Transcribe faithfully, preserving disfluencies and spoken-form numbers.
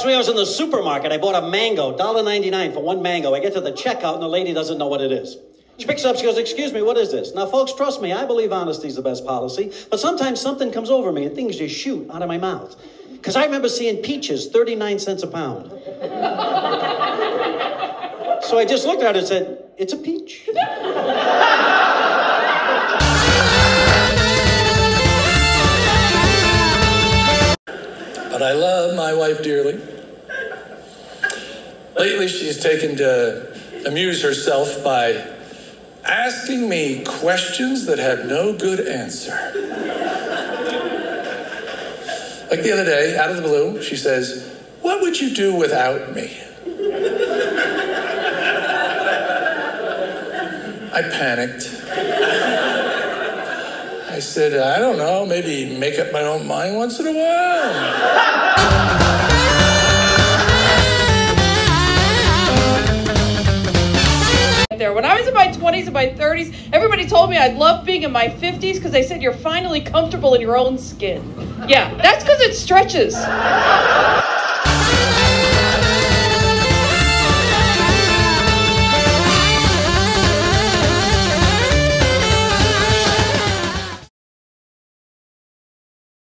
me I was in the supermarket. I bought a mango, one dollar ninety-nine for one mango. I get to the checkout and the lady doesn't know what it is. She picks it up, she goes, excuse me, what is this? Now, folks, trust me, I believe honesty is the best policy, but sometimes something comes over me and things just shoot out of my mouth. Because I remember seeing peaches, thirty-nine cents a pound. So I just looked at her and said, it's a peach. But I love my wife dearly. Lately, she's taken to amuse herself by asking me questions that have no good answer. Like the other day, out of the blue, she says, what would you do without me? I panicked. I said, I don't know, maybe make up my own mind once in a while. There. When I was in my twenties and my thirties, everybody told me I'd love being in my fifties because they said you're finally comfortable in your own skin. Yeah, that's because it stretches.